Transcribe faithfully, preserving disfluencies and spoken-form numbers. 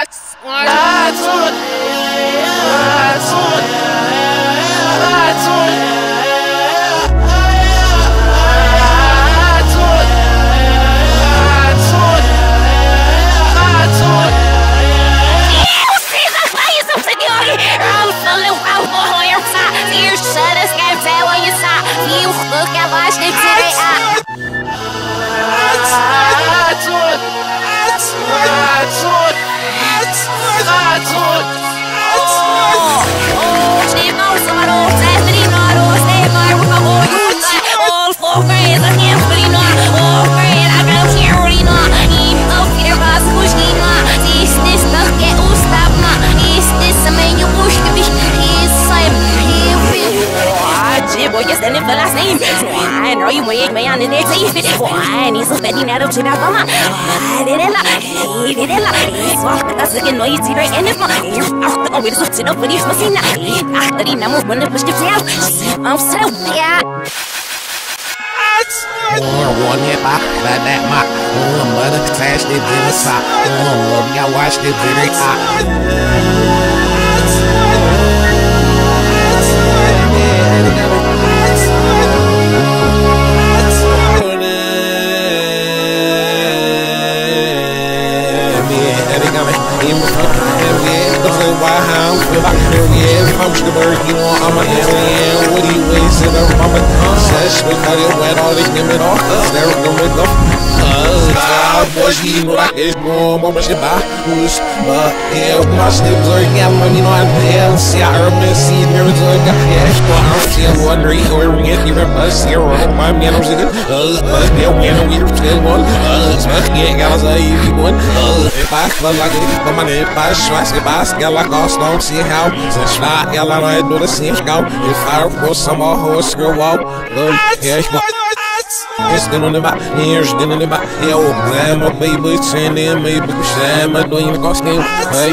Standing for last name. Why know you wait me on the next day? Why need some betting out of China? Why did it like? He did it like? He's walking us again. No, he's here and it's my ear. Oh, we're so sit up with you. So see now. After the number one, push the tail. I'm so yeah. One hip hop, like that my one mother clash the dinner top. One love, y'all watch the very top. I'm the bird, you know, I'm a alien. What do you wait? Sit up, I'm a sesh. Look how you went all this, give it off. There we go, we go. Uh, boys, you know, like it's going, I'm a shit by who's, but yeah, my slips are, yeah, money, you know, I'm there. See, I heard me, see, there was a guy, yeah, I don't see a wonder, or we get you a bus here, my man, I'm sitting, uh, but they're winning, we're still one, uh, so yeah, guys, I easy one, uh, if I feel like it, come on, if I schweiß, if I scale like all stone, see how, since I, yeah, I do the same scout, if I was some more horse, screw out, look, yeah, it's still on the back, here's still on the back, yeah, oh, man, my baby, turn in, maybe, shame, I don't even go still, hey.